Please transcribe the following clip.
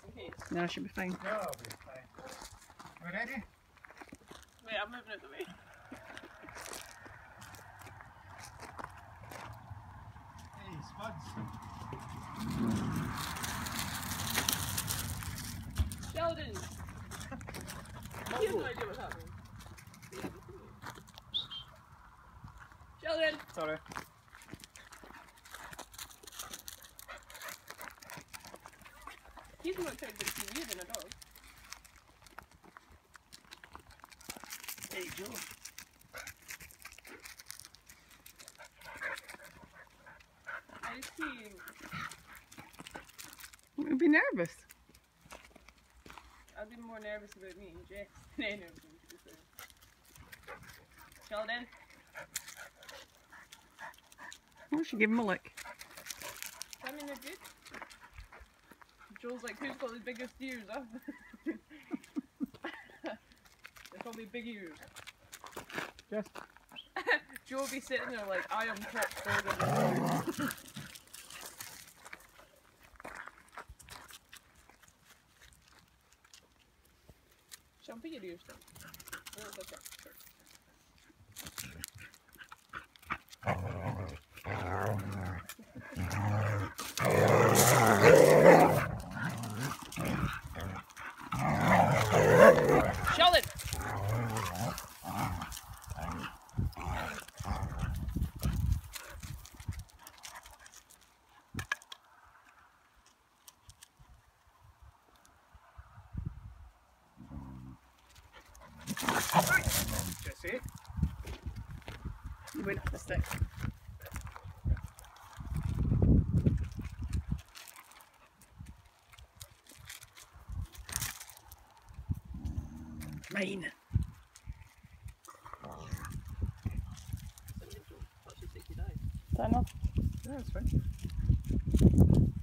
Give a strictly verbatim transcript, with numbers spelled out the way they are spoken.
case. No, I should be fine. No, I'll be fine. We ready? Wait, I'm moving out the way. Hey, Spuds. Sheldon! He has no idea what's happening. Sheldon! Sorry. He's more excited to see you than a dog. Hey, Joe. I see. You'd be nervous. I'd be more nervous about me and Jess than any of them. Sheldon? I should give him a lick. I mean, they're good. Joel's like, who's got the biggest ears, huh? They're probably big ears. Yes. Joe will be sitting there like, I am top dog of the world. Shall I put your ears down? No, it's okay. Sure. Sheldon! Jesse. You went off the stick. Mine. Is that enough? Yeah, that's fine.